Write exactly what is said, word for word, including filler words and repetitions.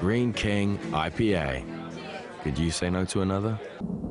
Greene King I P A. Could you say no to another?